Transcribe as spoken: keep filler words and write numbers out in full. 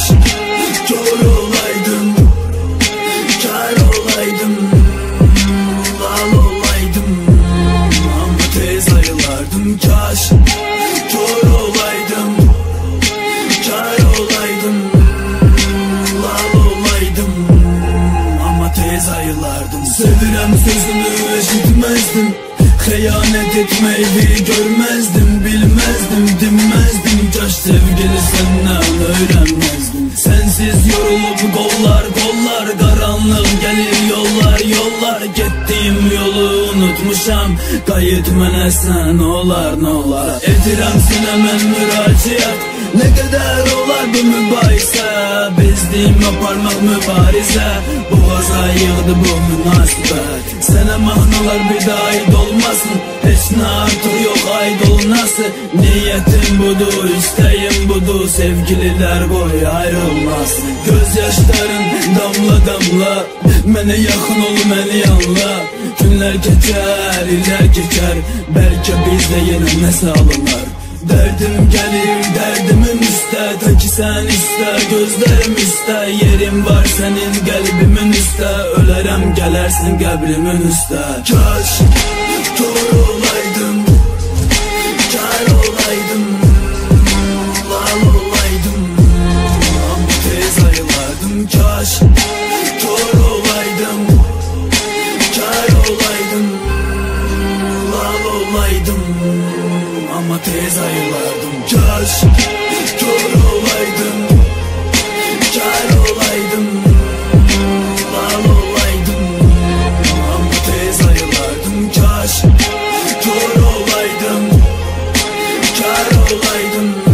Kaş kör olaydım, kar olaydım, lal olaydım, ama tez ayılardım. Kaş kör olaydım, kar olaydım, lal olaydım, ama tez ayılardım. Sevirem sözünü eşitmezdim, hıyanet etmeyi görmezdim, bilmezdim, dinmezdim. Kaş sevgili senden öğrenmezdim. Sensiz yorulup kollar kollar, karanlık gelir yollar yollar. Gittiğim yolu unutmuşam, kayıt mənə sen olar ne olar. Edirəm sənə mən müraciət, ne kadar olar bu mübahisə. Bezdim aparmaq mübarizə, boğaza yığdı bu münasibət. Sənə mahnalar bir daha ait olmasın, heç nə artıq yox ait olunası. Niyetim budur, isteğim budur, sevgililer koy ayrılmasın. Gözyaşların damla damla, mənə yaxın ol, məni anla. Günler geçer, iller geçer, belki bizde yine nəsə alınlar. Derdim gelir derdimin üstə, ta ki sen iste, gözlerim iste. Yerim var senin kalbimin üstə, ölərəm gələrsin qəbrimin üstə. Kaş kör olaydım, kar olaydım, lal olaydım, ama tez ayılardım. Kaş kör olaydım, kar olaydım, lal olaydım, ama tez ayılardım. Kaş kör olaydım, kar olaydım, lal olaydım, ama tez ayılardım. Kaş kör olaydım, kar olaydım,